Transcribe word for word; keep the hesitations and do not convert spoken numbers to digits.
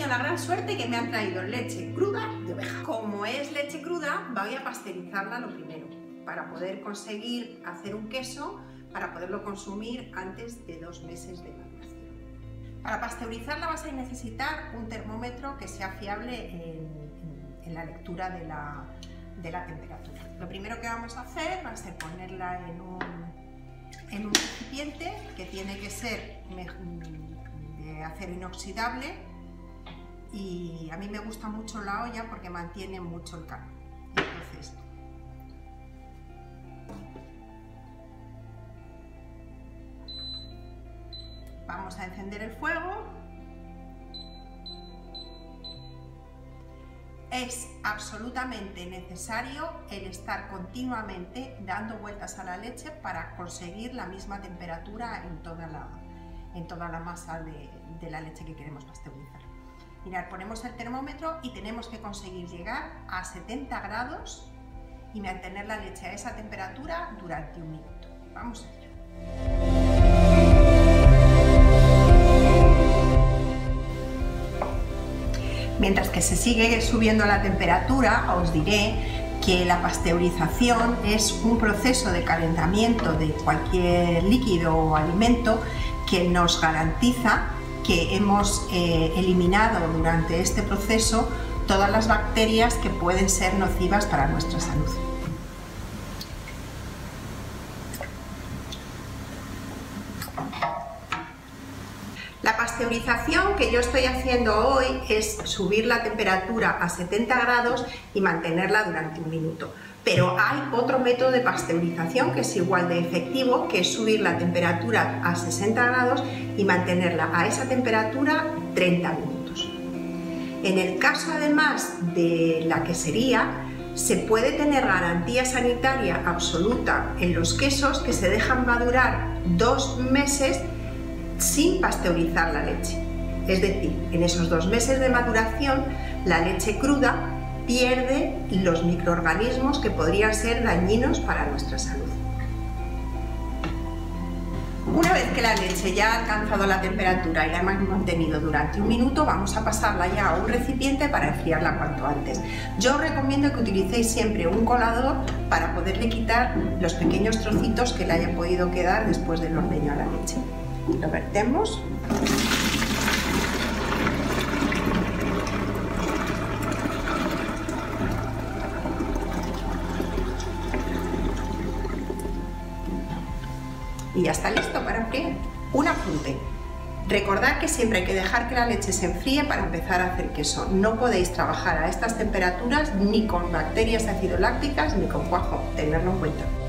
tenido la gran suerte que me han traído leche cruda de oveja. Como es leche cruda, voy a pasteurizarla lo primero, para poder conseguir hacer un queso, para poderlo consumir antes de dos meses de maduración. Para pasteurizarla vas a necesitar un termómetro que sea fiable en, en, en la lectura de la, de la temperatura. Lo primero que vamos a hacer va a ser ponerla en un, en un recipiente que tiene que ser de acero inoxidable, y a mí me gusta mucho la olla porque mantiene mucho el calor. Entonces, vamos a encender el fuego. Es absolutamente necesario el estar continuamente dando vueltas a la leche para conseguir la misma temperatura en toda la, en toda la masa de, de la leche que queremos pasteurizar. Mirad, ponemos el termómetro y tenemos que conseguir llegar a setenta grados y mantener la leche a esa temperatura durante un minuto. Vamos a ello. Mientras que se sigue subiendo la temperatura, os diré que la pasteurización es un proceso de calentamiento de cualquier líquido o alimento que nos garantiza que hemos eh, eliminado durante este proceso todas las bacterias que pueden ser nocivas para nuestra salud. La pasteurización que yo estoy haciendo hoy es subir la temperatura a setenta grados y mantenerla durante un minuto. Pero hay otro método de pasteurización que es igual de efectivo, que es subir la temperatura a sesenta grados y mantenerla a esa temperatura treinta minutos. En el caso además de la quesería, se puede tener garantía sanitaria absoluta en los quesos que se dejan madurar dos meses sin pasteurizar la leche. Es decir, en esos dos meses de maduración, la leche cruda pierde los microorganismos que podrían ser dañinos para nuestra salud. Una vez que la leche ya ha alcanzado la temperatura y la hemos mantenido durante un minuto, vamos a pasarla ya a un recipiente para enfriarla cuanto antes. Yo os recomiendo que utilicéis siempre un colador para poderle quitar los pequeños trocitos que le haya podido quedar después del ordeño a la leche. Lo vertemos. Y ya está listo para enfriar. Un apunte. Recordad que siempre hay que dejar que la leche se enfríe para empezar a hacer queso. No podéis trabajar a estas temperaturas ni con bacterias ácido lácticas ni con cuajo. Tenedlo en cuenta.